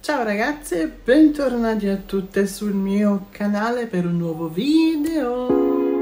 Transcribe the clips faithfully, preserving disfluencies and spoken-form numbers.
Ciao ragazze, bentornati a tutte sul mio canale per un nuovo video.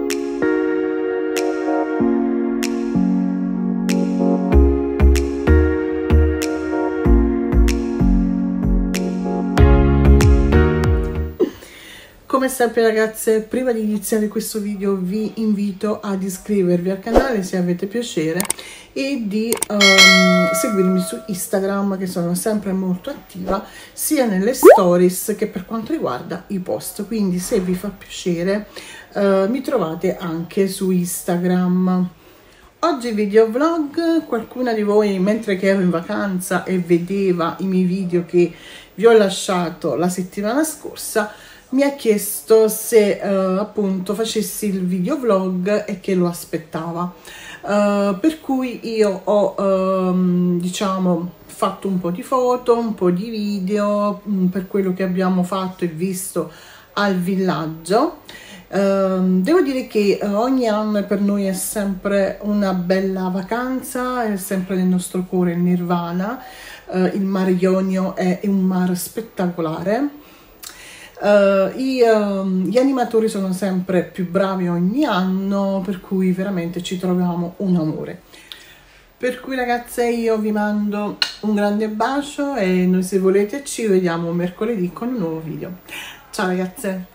Come sempre ragazze, prima di iniziare questo video vi invito ad iscrivervi al canale se avete piacere e di um, seguirmi su Instagram, che sono sempre molto attiva sia nelle stories che per quanto riguarda i post, quindi se vi fa piacere uh, mi trovate anche su Instagram. Oggi video vlog. Qualcuna di voi, mentre che ero in vacanza e vedeva i miei video che vi ho lasciato la settimana scorsa, mi ha chiesto se uh, appunto facessi il video vlog e che lo aspettava, uh, per cui io ho um, diciamo fatto un po' di foto, un po' di video um, per quello che abbiamo fatto e visto al villaggio. Uh, devo dire che uh, ogni anno per noi è sempre una bella vacanza, è sempre nel nostro cuore il Nirvana. Uh, il Mar Ionio è un mare spettacolare. Uh, i, uh, gli animatori sono sempre più bravi ogni anno, per cui veramente ci troviamo un amore. Per cui ragazze, io vi mando un grande bacio e noi, se volete, ci vediamo mercoledì con un nuovo video. Ciao ragazze!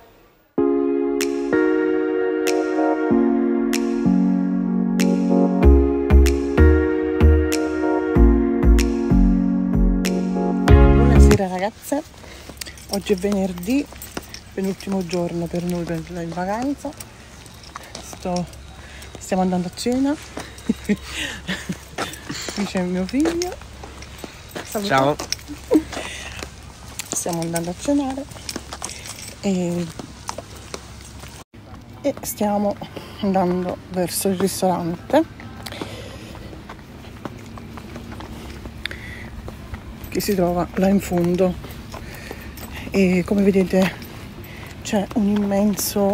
Buonasera ragazze, oggi è venerdì, penultimo giorno per noi per in vacanza. Sto, stiamo andando a cena. Qui c'è mio figlio. Saluto. Ciao. Stiamo andando a cenare e, e stiamo andando verso il ristorante che si trova là in fondo. E come vedete c'è un immenso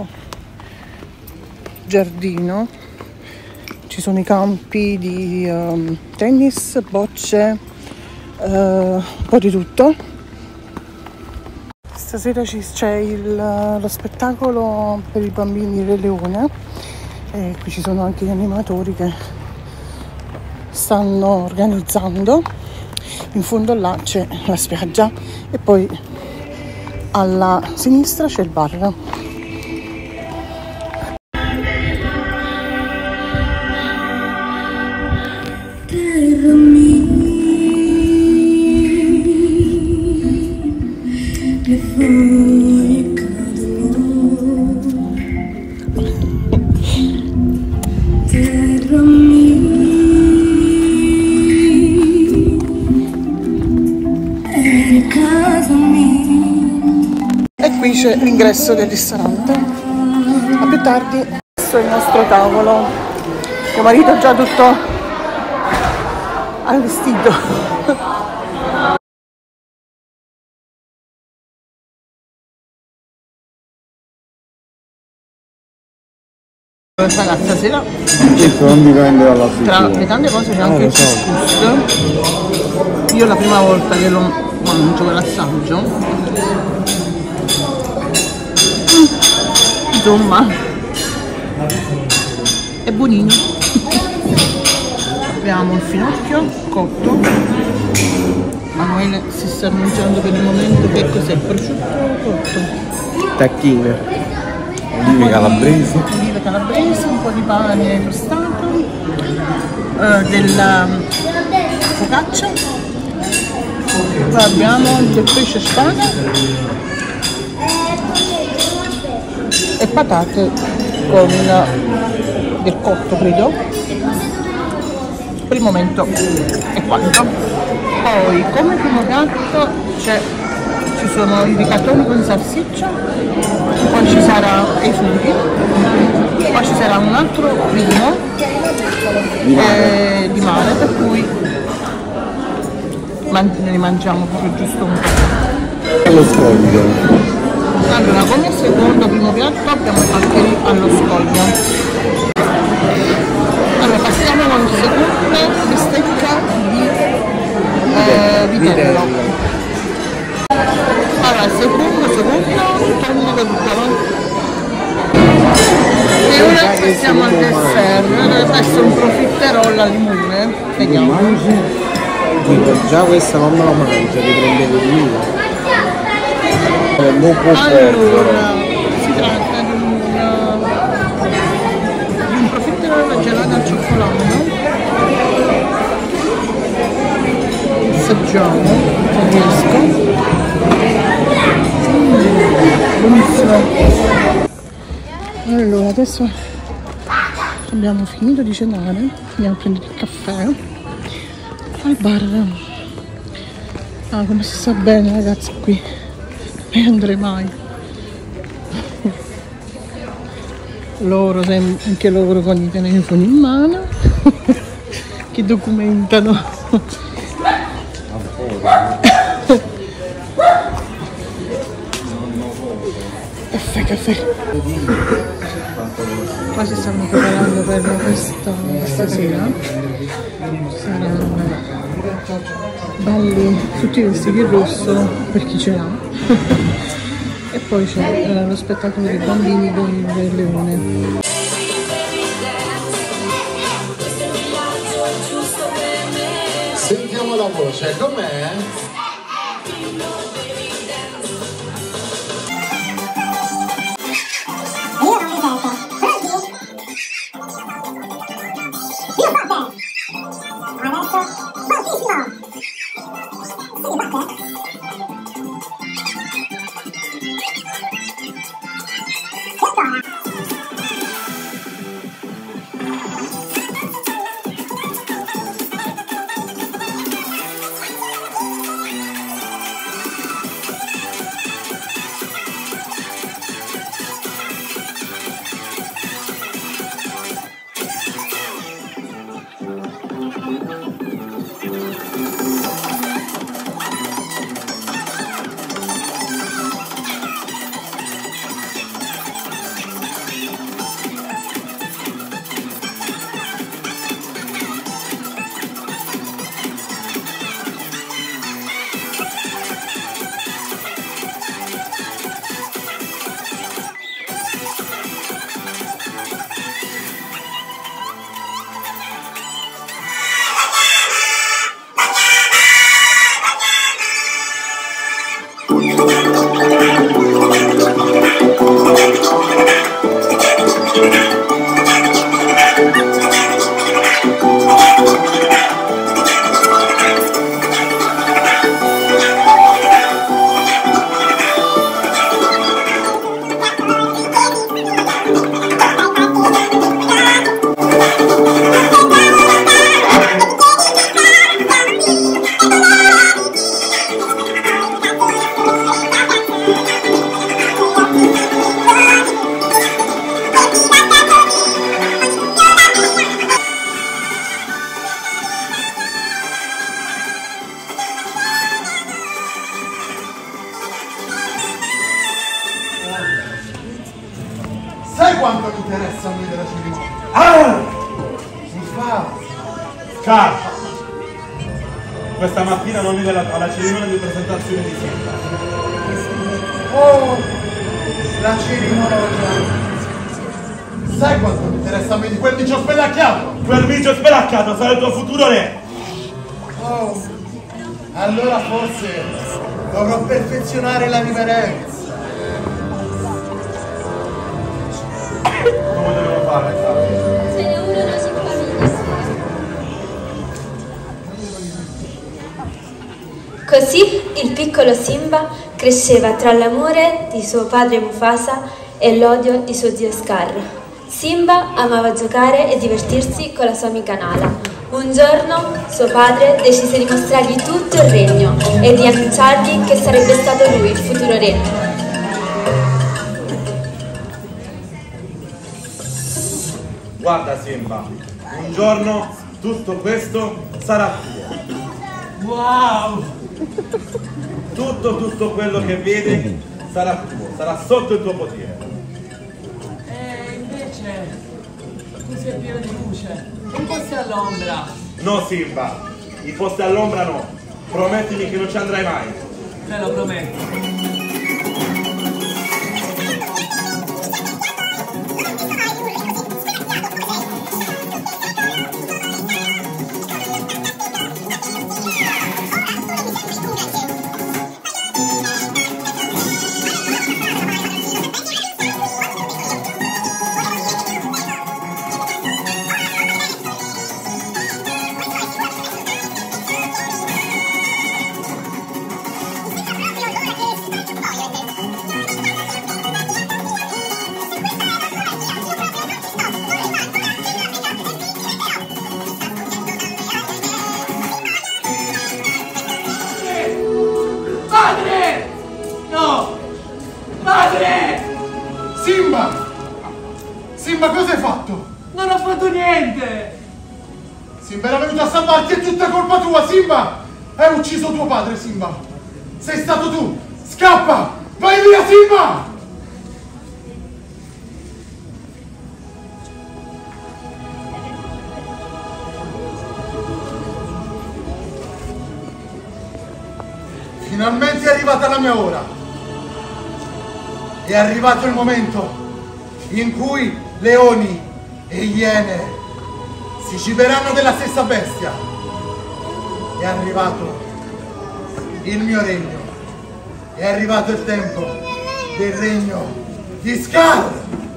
giardino, ci sono i campi di um, tennis, bocce, uh, un po' di tutto. Stasera c'è il, lo spettacolo per i bambini Re Leone e qui ci sono anche gli animatori che stanno organizzando. In fondo là c'è la spiaggia e poi alla sinistra c'è il bar. Qui c'è l'ingresso del ristorante. A più tardi. Questo è il nostro tavolo. Mio marito è già tutto allestito. Ragazzi, stasera non dipende dalla tra le tante cose c'è anche il couscous. Io la prima volta che lo mangio, che l'assaggio, insomma è buonino. Abbiamo il finocchio cotto. Manuele si sta annunciando per il momento che cos'è, prosciutto cotto, tacchine, olive calabresi, olive calabresi, un po' di pane tostato, eh, della focaccia. Poi abbiamo del pesce spada e patate con del cotto, credo. Per il momento è quanto. Poi come primo piatto c'è ci sono i rigatoni con salsiccia, poi ci sarà i funghi, poi ci sarà un altro vino di mare, eh, di mare per cui man ne mangiamo proprio giusto un po'. E lo scoglio. Allora, come secondo primo piatto abbiamo i paccheri allo scoglio. Allora, passiamo con il secondo, bistecca di eh, vitello. secondo, secondo, tondo per e ora passiamo al dessert. Adesso un profiterol al limone, vediamo. Già questa non me lo mangio, di prendere il mio. Non può Allora, si tratta di un, di un profiterol gelato al cioccolato. Assaggiamo, se riesco. Mm, buonissimo. Allora, adesso abbiamo finito di cenare, andiamo a prendere il caffè al bar. Ah, come si sta bene ragazzi qui, non andrei mai. Loro, anche loro con i telefoni in mano, che documentano. Caffè, caffè. Qua si stanno preparando per questa, questa sera. Saranno belli tutti vestiti in rosso per chi ce l'ha. E poi c'è eh, lo spettacolo dei bambini con il leone. Sentiamo la voce, com'è? Sai quanto mi interessa a me della cerimonia? Ah! Si fa! Scarpa! Questa mattina non vive alla, alla cerimonia di presentazione di Simba. Oh! La cerimonia! Sai quanto mi interessa a me di quel micio spelacchiato? Quel micio spelacchiato sarà il tuo futuro re! Oh! Allora forse dovrò perfezionare la riverenza. Come devo fare? Così il piccolo Simba cresceva tra l'amore di suo padre Mufasa e l'odio di suo zio Scar. Simba amava giocare e divertirsi con la sua amica Nala. Un giorno suo padre decise di mostrargli tutto il regno e di annunciargli che sarebbe stato lui il futuro re. Guarda Simba, un giorno tutto questo sarà tuo. Wow! Tutto, tutto quello che vedi sarà tuo, sarà sotto il tuo potere. E invece tu sei pieno di luce, i posti all'ombra. No Simba, i posti all'ombra no. Promettimi che non ci andrai mai. Te lo prometto. Padre! No! Padre! Simba! Simba, cosa hai fatto? Non ho fatto niente! Simba era venuto a salvarti, è tutta colpa tua, Simba! Hai ucciso tuo padre, Simba! Sei stato tu! Scappa! Vai via, Simba! Finalmente è arrivata la mia ora. È arrivato il momento in cui leoni e iene si ciberanno della stessa bestia. È arrivato il mio regno. È arrivato il tempo del regno di Scar.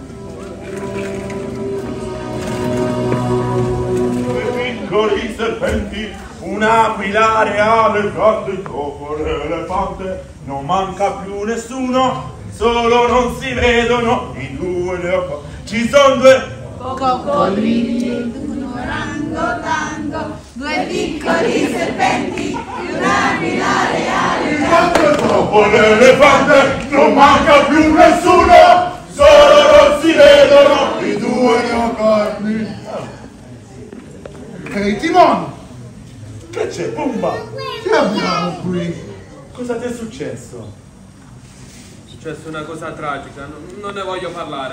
Due piccoli serpenti, un'aquila reale, gatto e topo, l'elefante, non manca più nessuno, solo non si vedono i due leopardi. Ci sono due coccodrilli ed uno orangotango, due piccoli serpenti, un'aquila reale, il gatto e topo, l'elefante, non manca più nessuno, solo non si vedono i due leopardi. Ehi, Timon! Che c'è, Pumba? Che abbiamo qui? Cosa ti è successo? È successa una cosa tragica, non, non ne voglio parlare.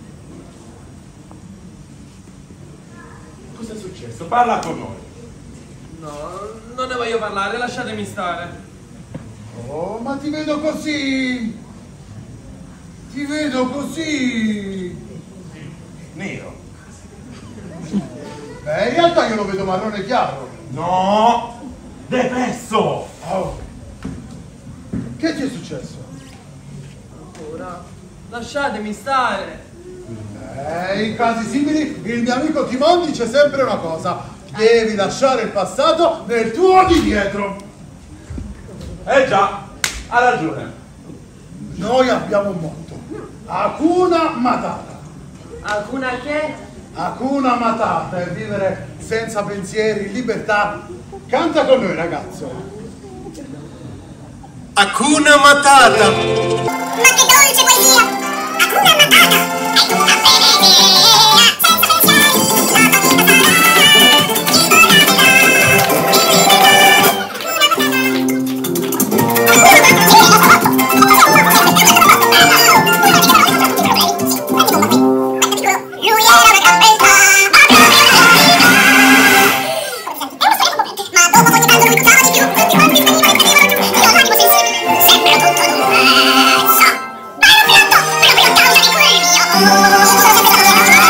Cosa è successo? Parla con noi. No, non ne voglio parlare, lasciatemi stare. Oh, ma ti vedo così! Ti vedo così! Nero. Beh, in realtà io lo vedo marrone chiaro. No! Depresso! Oh. Che ti è successo? Ora, lasciatemi stare. Eh, in casi simili il mio amico Timon dice sempre una cosa: devi lasciare il passato nel tuo di dietro. Eh già, ha ragione. Noi abbiamo un motto: Hakuna Matata. Alcuna che? Hakuna Matata è vivere senza pensieri, in libertà. Canta con noi, ragazzo. Hakuna Matata. ma che dolce poesia! Hakuna Matata! È tutta felicità! Senza lui era una campetta! Ma dopo ogni tanto lui toccava di più, tutti quanti venivano e venivano giù, io l'animo sensibile, sempre tutto d'un pezzo. Bello pilotto, bello pilottato, già di cuore il mio.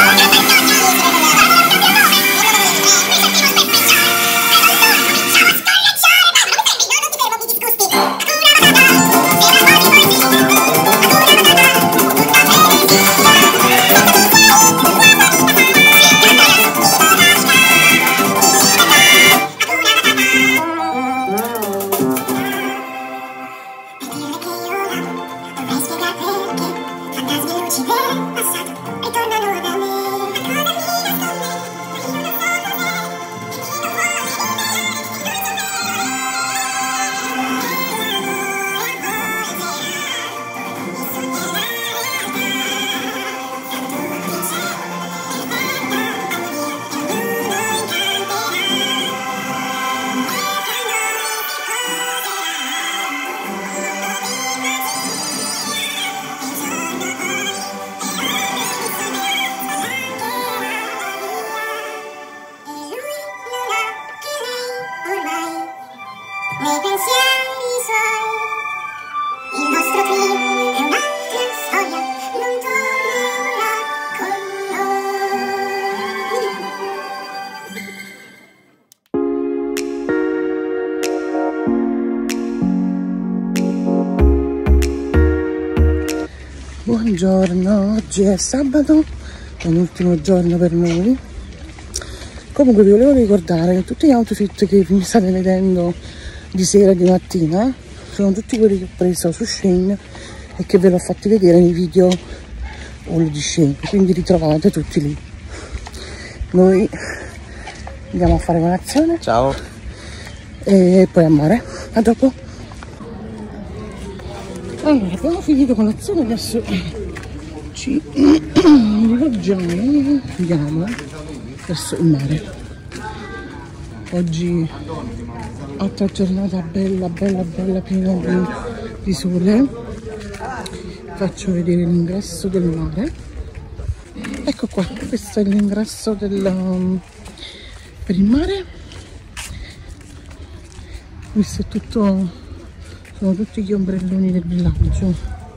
Buongiorno, oggi è sabato, è un ultimo giorno per noi. Comunque vi volevo ricordare che tutti gli outfit che mi state vedendo di sera e di mattina sono tutti quelli che ho preso su Shein e che ve l'ho fatti vedere nei video haul di Shein, quindi li trovate tutti lì. Noi andiamo a fare colazione. Ciao. E poi a mare. A dopo. Allora, abbiamo finito colazione, adesso ci rivolgiamo, andiamo verso il mare. Oggi altra giornata bella, bella, bella, piena di, di sole. Faccio vedere l'ingresso del mare. Ecco qua, questo è l'ingresso del, um, per il mare. Questo è tutto, sono tutti gli ombrelloni del villaggio.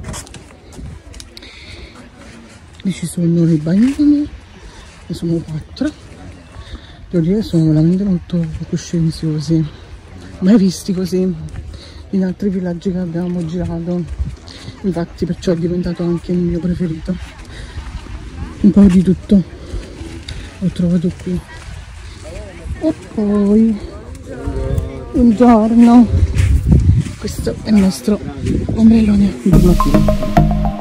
Lì ci sono i bagnini, ne sono quattro. Devo dire, sono veramente molto coscienziosi, mai visti così in altri villaggi che abbiamo girato, infatti perciò è diventato anche il mio preferito. Un po' di tutto ho trovato qui. E poi buongiorno, questo è il nostro ombrellone di mattina.